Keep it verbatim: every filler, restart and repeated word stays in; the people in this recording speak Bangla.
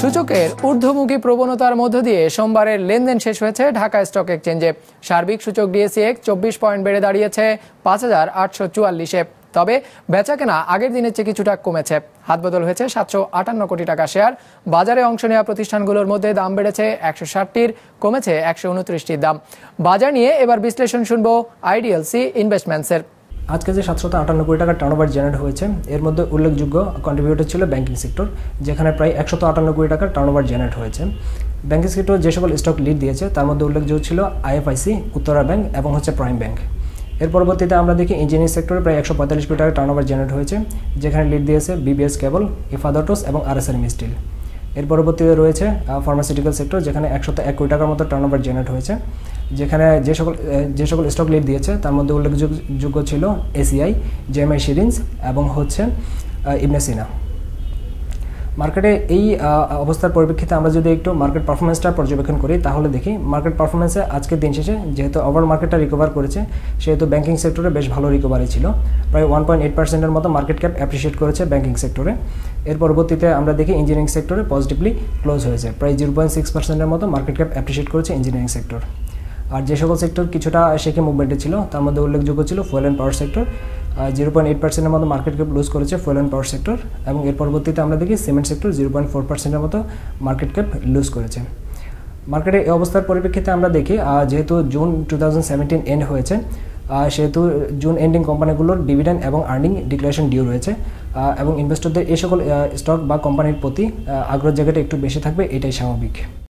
সূচকের ঊর্ধ্বমুখী প্রবণতার মধ্য দিয়ে সোমবারের লেনদেন শেষ হয়েছে ঢাকা স্টক এক্সচেঞ্জে। সার্বিক সূচক ডিএসইএক্স চব্বিশ পয়েন্ট বেড়ে দাঁড়িয়েছে পাঁচ হাজার আটশো চুয়াল্লিশে। তবে বেচাকেনা আগের দিনের চেয়ে কিছুটা কমেছে। হাতবদল হয়েছে সাতশো আটান্ন কোটি টাকা শেয়ার। বাজারে অংশ নেওয়া প্রতিষ্ঠানগুলোর মধ্যে দাম বেড়েছে একশো ষাটটির, কমেছে একশো উনত্রিশটির দাম। বাজার নিয়ে এবার বিশ্লেষণ শুনবো আইডিএলসি ইনভেস্টমেন্টসের। আজকে যে সাতশো আটান্ন কোটি টাকার টার্নওভার জেনারেট হয়েছে, এর মধ্যে উল্লেখযোগ্য কন্ট্রিবিউটর ছিল ব্যাংকিং সেক্টর, যেখানে প্রায় একশো আটান্ন কোটি টাকার টার্নওভার জেনারেট হয়েছে। ব্যাংকিং সেক্টর যে সকল স্টক লিড দিয়েছে তার মধ্যে উল্লেখযোগ্য ছিল আইএফআইসি, উত্তরা ব্যাংক এবং হচ্ছে প্রাইম ব্যাংক। এর পরবর্তীতে আমরা দেখি ইঞ্জিনিয়ারিং সেক্টরে প্রায় একশো পঁয়তাল্লিশ কোটি টাকার টার্নওভার জেনারেট হয়েছে, যেখানে লিড দিয়েছে বিবিএস কেবল, ইফাদটোস এবং আরএসআরএম স্টিল। এর পরবর্তীতে রয়েছে ফার্মাসিউটিক্যাল সেক্টর, যেখানে একশো এক কোটি টাকার মতো টার্নওভার জেনারেট হয়েছে, যেখানে যে সকল যে সকল স্টক লিড দিয়েছে তার মধ্যে উল্লেখযোগ্য ছিল এসিআই, জেএমআই সিরিঞ্জ এবং হচ্ছে ইবনে সিনা। মার্কেটে এই অবস্থার পরিপ্রেক্ষিতে আমরা যদি একটু মার্কেট পারফরমেন্সটা পর্যবেক্ষণ করি, তাহলে দেখি মার্কেট পারফরমেন্সে আজকের দিন শেষে যেহেতু ওভার মার্কেটটা রিকভার করেছে, সেহেতু ব্যাংকিং সেক্টরে বেশ ভালো রিকভারি ছিল। প্রায় ওয়ান পয়েন্ট এইট পার্সেন্টের মতো মার্কেট ক্যাপ অ্যাপ্রিসিয়েট করেছে ব্যাংকিং সেক্টরে। এর পরবর্তীতে আমরা দেখি ইঞ্জিনিয়ারিং সেক্টরে পজিটিভলি ক্লোজ হয়েছে, প্রায় জিরো পয়েন্ট সিক্স পার্সেন্টের মতো মার্কেট ক্যাপ অ্যাপ্রিসিয়েট করেছে ইঞ্জিনিয়ারিং সেক্টর। আর যে সকল সেক্টর কিছুটা শেখে মুভমেন্টে ছিল, তার মধ্যে উল্লেখযোগ্য ছিল fuel and power sector, zero point eight পার্সেন্টের মতো মার্কেট ক্যাপ লুজ করেছে ফুয়েল অ্যান্ড পাওয়ার সেক্টর। এবং এর পরবর্তীতে আমরা দেখি cement sector zero point four পার্সেন্টের মতো মার্কেট ক্যাপ লুজ করেছে। মার্কেটে এই অবস্থার পরিপ্রেক্ষিতে আমরা দেখি যেহেতু June two thousand seventeen end হয়েছে, সেহেতু জুন এন্ডিং কোম্পানিগুলোর ডিভিডেন্ড এবং আর্নিং ডিক্লারেশন ডিউ রয়েছে, এবং ইনভেস্টরদের এই সকল স্টক বা কোম্পানির প্রতি আগ্রহ জায়গাটা একটু বেশি থাকবে, এটাই স্বাভাবিক।